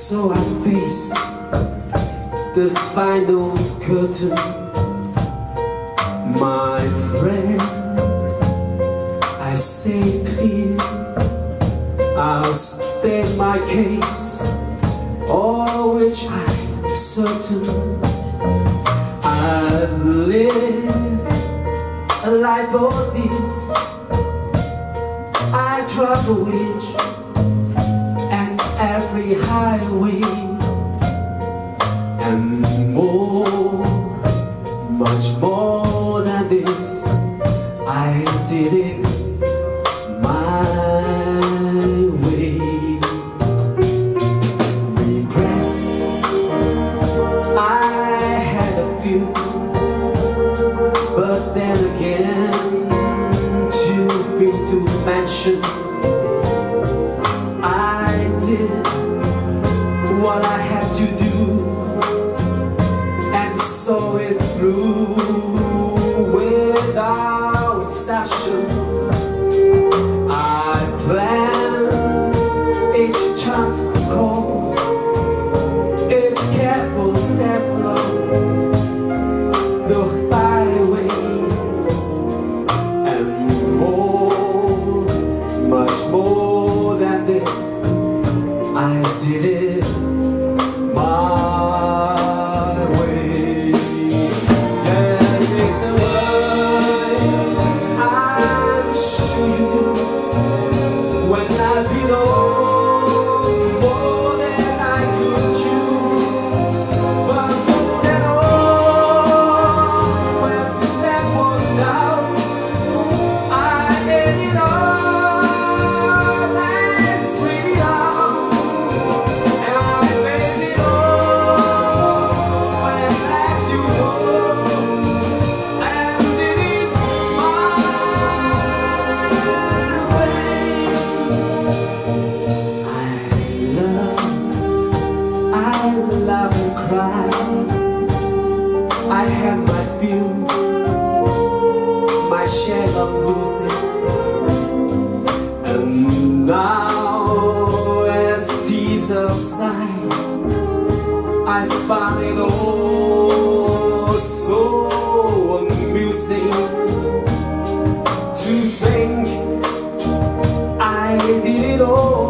So I face the final curtain, my friend. I say clear, I'll state my case, all which I'm certain. I've lived a life of this. I travel each and every highway, and more, much more than this. I did it my way. Regrets, I had a few, but then again, too few to mention. I did what I had to do and saw it through without exception. I planned each chant course, each careful step along the byway, and more, much more than this. I did it my way. There is the words I'm sure you do, when I belong more than I could chew. But more than all, when that was down, I ate it all and screamed it out. And I faced it all when at last you know, and did it my way. I love and cry. I had my fill, my share of losing, and now as tears subside, I find it all so amusing to think I did it all